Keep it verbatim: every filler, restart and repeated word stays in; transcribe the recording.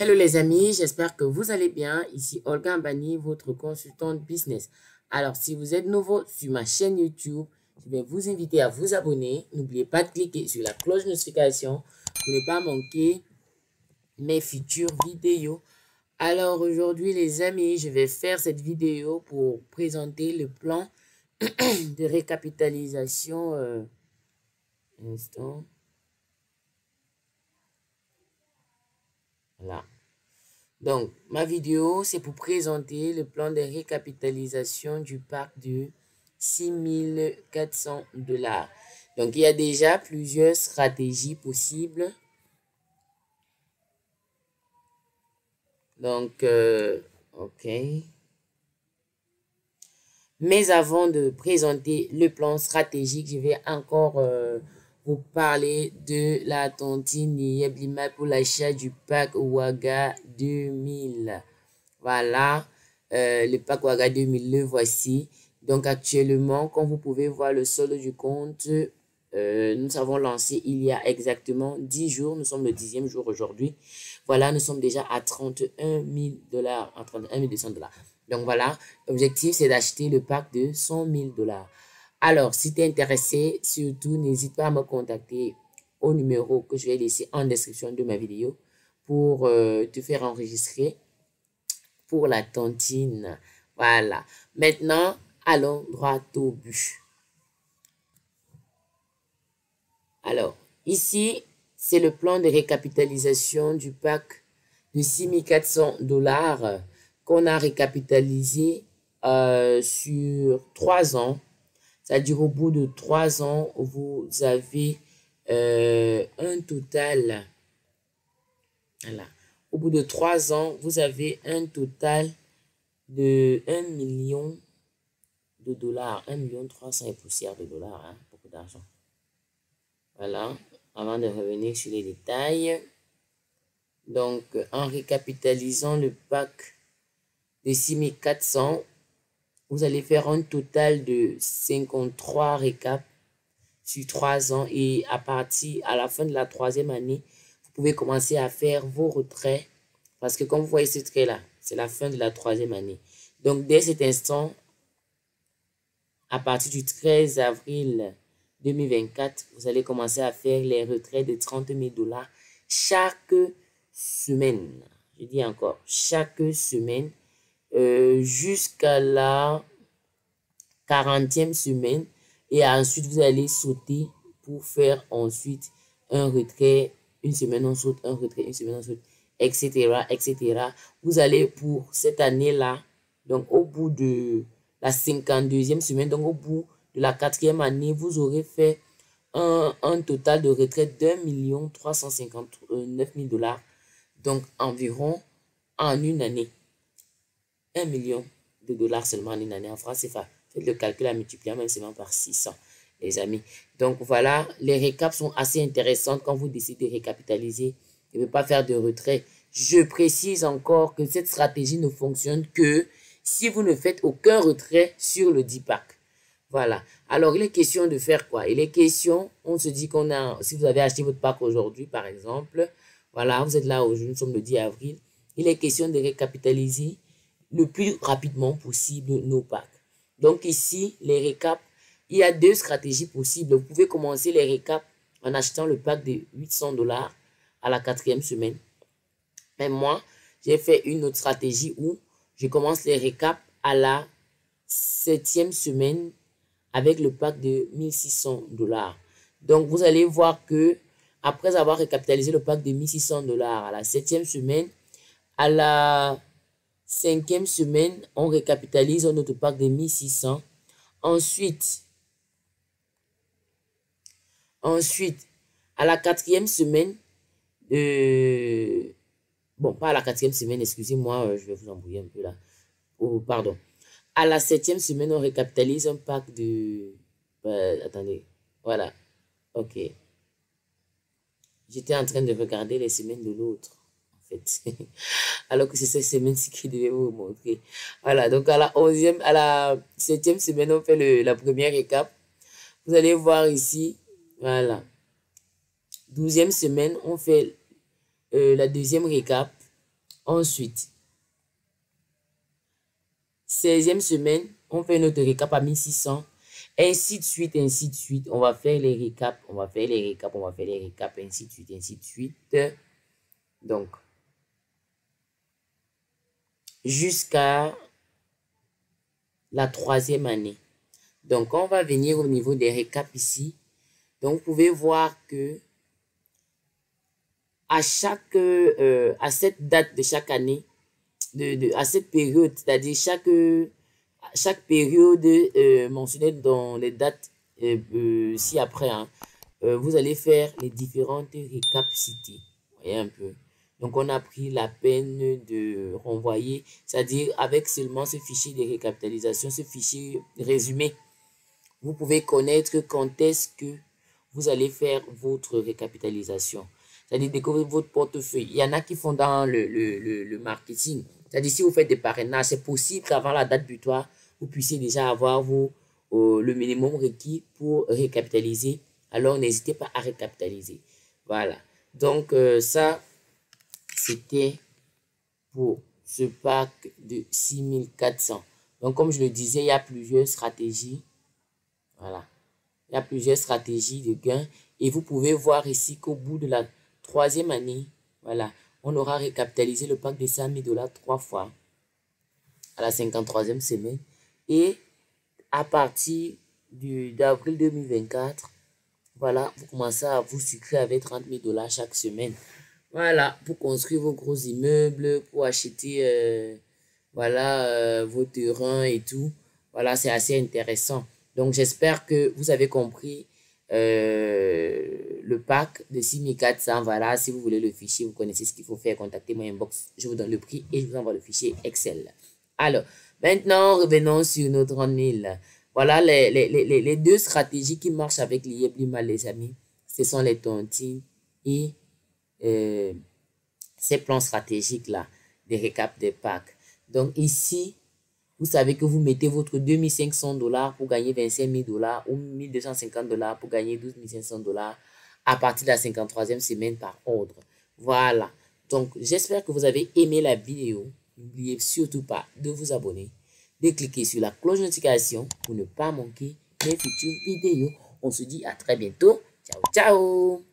Hello les amis, j'espère que vous allez bien. Ici Olga Mbani, votre consultante business. Alors, si vous êtes nouveau sur ma chaîne YouTube, je vais vous inviter à vous abonner. N'oubliez pas de cliquer sur la cloche de notification pour ne pas manquer mes futures vidéos. Alors aujourd'hui les amis, je vais faire cette vidéo pour présenter le plan de récapitalisation. Euh, un instant. Voilà. Donc, ma vidéo, c'est pour présenter le plan de récapitalisation du parc de six mille quatre cents dollars. Donc, il y a déjà plusieurs stratégies possibles. Donc, euh, OK. Mais avant de présenter le plan stratégique, je vais encore euh, vous parler de la tontine Yeblima pour l'achat du pack Waga deux mille. Voilà, euh, le pack Waga deux mille, le voici. Donc actuellement, comme vous pouvez voir le solde du compte, euh, nous avons lancé il y a exactement dix jours. Nous sommes le dixième jour aujourd'hui. Voilà, nous sommes déjà à trente et un mille dollars, à trente et un mille deux cents dollars. Donc voilà, l'objectif c'est d'acheter le pack de cent mille dollars. Alors, si tu es intéressé, surtout n'hésite pas à me contacter au numéro que je vais laisser en description de ma vidéo pour euh, te faire enregistrer pour la tontine. Voilà. Maintenant, allons droit au but. Alors, ici, c'est le plan de récapitalisation du pack de six mille quatre cents dollars qu'on a récapitalisé euh, sur trois ans. C'est-à-dire au bout de trois ans, vous avez euh, un total. Voilà. Au bout de trois ans, vous avez un total de un million de dollars. un million trois cents et poussière de dollars. Hein, beaucoup d'argent. Voilà. Avant de revenir sur les détails. Donc, en récapitalisant le pack de six mille quatre cents, vous allez faire un total de cinquante-trois récaps sur trois ans. Et à partir, à la fin de la troisième année, vous pouvez commencer à faire vos retraits. Parce que comme vous voyez ce trait-là, c'est la fin de la troisième année. Donc, dès cet instant, à partir du treize avril deux mille vingt-quatre, vous allez commencer à faire les retraits de trente mille dollars chaque semaine. Je dis encore, chaque semaine euh, jusqu'à la quarantième semaine. Et ensuite, vous allez sauter pour faire ensuite un retrait. Une semaine, on saute, un retrait, une semaine, on saute, et cetera, et cetera. Vous allez pour cette année-là, donc au bout de la cinquante-deuxième semaine, donc au bout de la quatrième année, vous aurez fait un, un total de retraite d'un million trois cent cinquante-neuf mille dollars. Donc environ en une année. Un million de dollars seulement en une année. En France, c'est fa- faites le calcul à multiplier même seulement par six cents, les amis. Donc voilà, les récaps sont assez intéressantes quand vous décidez de récapitaliser et ne pas faire de retrait. Je précise encore que cette stratégie ne fonctionne que si vous ne faites aucun retrait sur le dix pack. Voilà. Alors, il est question de faire quoi? Il est question, on se dit qu'on a, si vous avez acheté votre pack aujourd'hui, par exemple, voilà, vous êtes là aujourd'hui, nous sommes le dix avril, il est question de récapitaliser le plus rapidement possible nos packs. Donc ici, les récaps, il y a deux stratégies possibles. Vous pouvez commencer les récaps en achetant le pack de huit cents dollars à la quatrième semaine. Mais moi, j'ai fait une autre stratégie où je commence les récaps à la septième semaine avec le pack de mille six cents dollars. Donc, vous allez voir que après avoir récapitalisé le pack de mille six cents dollars à la septième semaine, à la cinquième semaine, on récapitalise notre pack de mille six cents. Ensuite, ensuite, à la quatrième semaine, euh, bon, pas à la quatrième semaine, excusez-moi, je vais vous embrouiller un peu là. Oh, pardon. À la septième semaine, on récapitalise un pack de... Euh, attendez, voilà, ok. J'étais en train de regarder les semaines de l'autre, en fait. Alors que c'est cette semaine-ci qui devait vous montrer. Voilà, donc à la onzième, à la septième semaine, on fait le, la première récap. Vous allez voir ici, voilà. Douzième semaine, on fait euh, la deuxième récap. Ensuite, seizième semaine, on fait notre récap à mille six cents. Ainsi de suite, ainsi de suite. On va faire les récaps, on va faire les récaps, on va faire les récaps, ainsi de suite, ainsi de suite. Donc, jusqu'à la troisième année. Donc, on va venir au niveau des récaps ici. Donc, vous pouvez voir que à chaque, euh, à cette date de chaque année, de, de, à cette période, c'est-à-dire chaque, chaque période euh, mentionnée dans les dates euh, euh, ci-après, hein, euh, vous allez faire les différentes récaps cités. Vous voyez un peu. Donc, on a pris la peine de renvoyer, c'est-à-dire avec seulement ce fichier de récapitalisation, ce fichier résumé, vous pouvez connaître quand est-ce que vous allez faire votre récapitalisation. C'est-à-dire découvrir votre portefeuille. Il y en a qui font dans le, le, le, le marketing. C'est-à-dire si vous faites des parrainages, c'est possible qu'avant la date butoir, vous puissiez déjà avoir vos, euh, le minimum requis pour récapitaliser. Alors, n'hésitez pas à récapitaliser. Voilà. Donc, euh, ça, c'était pour ce pack de six mille quatre cents. Donc, comme je le disais, il y a plusieurs stratégies. Voilà. Il y a plusieurs stratégies de gain. Et vous pouvez voir ici qu'au bout de la troisième année, voilà, on aura récapitalisé le pack de cinq mille dollars trois fois à la cinquante-troisième semaine. Et à partir d'avril deux mille vingt-quatre, voilà, vous commencez à vous sucrer avec trente mille dollars chaque semaine. Voilà, pour construire vos gros immeubles, pour acheter euh, voilà, euh, vos terrains et tout. Voilà, c'est assez intéressant. Donc, j'espère que vous avez compris euh, le pack de six mille quatre cents. Voilà, si vous voulez le fichier, vous connaissez ce qu'il faut faire, contactez-moi inbox. Je vous donne le prix et je vous envoie le fichier Excel. Alors, maintenant, revenons sur notre run. Voilà les, les, les, les deux stratégies qui marchent avec l'Ieblima, les amis. Ce sont les tontines et euh, ces plans stratégiques-là, des récaps des packs. Donc, ici, vous savez que vous mettez votre deux mille cinq cents dollars pour gagner vingt-cinq mille dollars ou mille deux cent cinquante dollars pour gagner douze mille cinq cents dollars à partir de la cinquante-troisième semaine par ordre. Voilà. Donc, j'espère que vous avez aimé la vidéo. N'oubliez surtout pas de vous abonner, de cliquer sur la cloche de notification pour ne pas manquer mes futures vidéos. On se dit à très bientôt. Ciao, ciao!